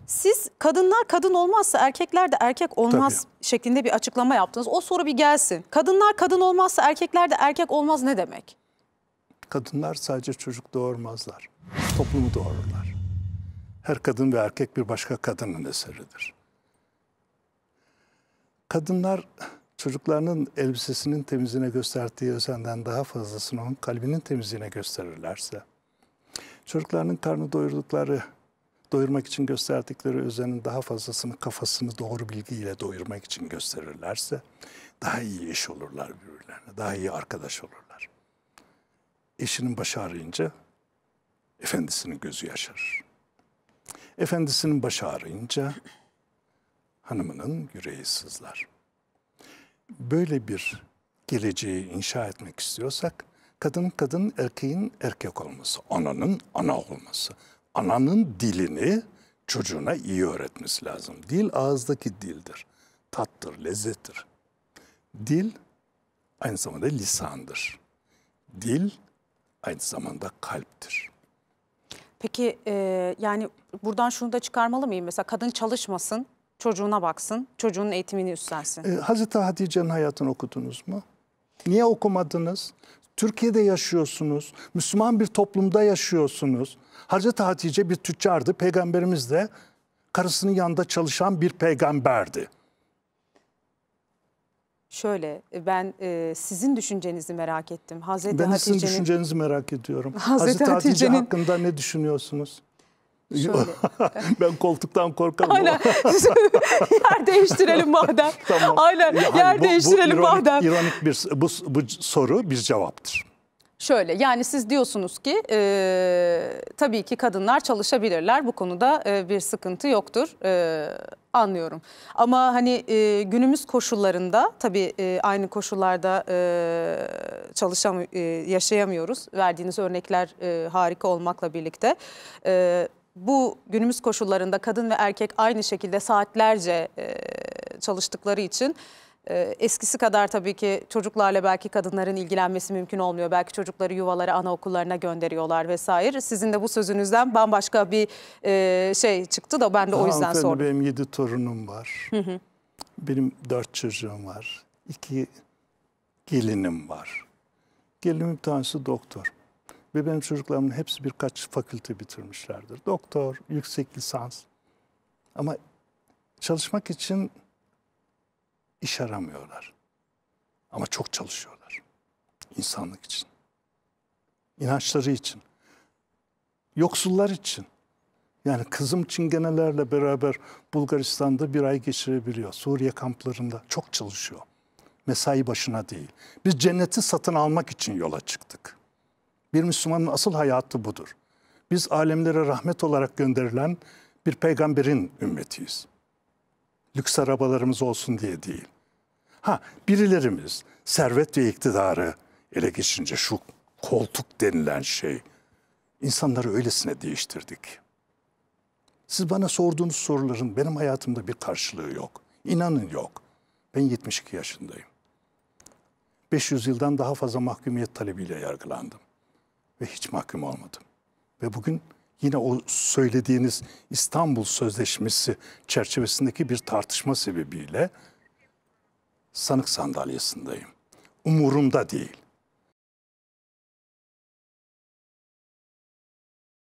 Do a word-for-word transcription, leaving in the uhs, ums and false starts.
Siz kadınlar kadın olmazsa erkekler de erkek olmaz Tabii. şeklinde bir açıklama yaptınız. O soru bir gelsin. Kadınlar kadın olmazsa erkekler de erkek olmaz ne demek? Kadınlar sadece çocuk doğurmazlar. Toplumu doğururlar. Her kadın ve erkek bir başka kadının eseridir. Kadınlar çocuklarının elbisesinin temizliğine gösterdiği özenden daha fazlasını onun kalbinin temizliğine gösterirlerse, çocuklarının karnı doyurdukları, doyurmak için gösterdikleri özenin daha fazlasını kafasını doğru bilgiyle doyurmak için gösterirlerse, daha iyi eş olurlar birbirlerine, daha iyi arkadaş olurlar. Eşinin başı ağrıyınca efendisinin gözü yaşarır. Efendisinin başı ağrıyınca hanımının yüreği sızlar. Böyle bir geleceği inşa etmek istiyorsak, kadının kadın, erkeğin erkek olması, ananın ana olması, ananın dilini çocuğuna iyi öğretmesi lazım. Dil ağızdaki dildir, tattır, lezzettir. Dil aynı zamanda lisandır. Dil aynı zamanda kalptir. Peki e, yani buradan şunu da çıkarmalı mıyım? Mesela kadın çalışmasın, çocuğuna baksın, çocuğunun eğitimini üstlensin. Ee, Hazreti Hatice'nin hayatını okudunuz mu? Niye okumadınız? Türkiye'de yaşıyorsunuz, Müslüman bir toplumda yaşıyorsunuz. Hazreti Hatice bir tüccardı, Peygamberimiz de karısının yanında çalışan bir peygamberdi. Şöyle, ben e, sizin düşüncenizi merak ettim. Hazreti ben Hatice'nin... sizin düşüncenizi merak ediyorum. Hazreti, Hazreti Hatice Hatice'nin... hakkında ne düşünüyorsunuz? Şöyle. Ben koltuktan korkarım. Aynen. Yer değiştirelim madem. Tamam. Aynen. Yani Yer bu, değiştirelim bu ironik, madem. İronik bir bu, bu soru bir cevaptır. Şöyle, yani siz diyorsunuz ki e, tabii ki kadınlar çalışabilirler. Bu konuda e, bir sıkıntı yoktur. E, anlıyorum. Ama hani e, günümüz koşullarında tabii e, aynı koşullarda e, çalışam e, yaşayamıyoruz. Verdiğiniz örnekler e, harika olmakla birlikte. E, bu günümüz koşullarında kadın ve erkek aynı şekilde saatlerce e, çalıştıkları için Ee, eskisi kadar tabii ki çocuklarla belki kadınların ilgilenmesi mümkün olmuyor. Belki çocukları yuvaları, anaokullarına gönderiyorlar vesaire. Sizin de bu sözünüzden bambaşka bir e, şey çıktı da ben de o yüzden sordum. Benim yedi torunum var. Hı hı. Benim dört çocuğum var. İki gelinim var. Gelinimin bir tanesi doktor. Ve benim çocuklarımın hepsi birkaç fakülte bitirmişlerdir. Doktor, yüksek lisans. Ama çalışmak için İş aramıyorlar. Ama çok çalışıyorlar. İnsanlık için. İnançları için. Yoksullar için. Yani kızım çingenelerle beraber Bulgaristan'da bir ay geçirebiliyor. Suriye kamplarında çok çalışıyor. Mesai başına değil. Biz cenneti satın almak için yola çıktık. Bir Müslümanın asıl hayatı budur. Biz alemlere rahmet olarak gönderilen bir peygamberin ümmetiyiz. Lüks arabalarımız olsun diye değil. Ha, birilerimiz servet ve iktidarı ele geçirince şu koltuk denilen şey, insanları öylesine değiştirdik. Siz bana sorduğunuz soruların benim hayatımda bir karşılığı yok. İnanın yok. Ben yetmiş iki yaşındayım. beş yüz yıldan daha fazla mahkumiyet talebiyle yargılandım. Ve hiç mahkum olmadım. Ve bugün yine o söylediğiniz İstanbul Sözleşmesi çerçevesindeki bir tartışma sebebiyle sanık sandalyesindeyim. Umurumda değil.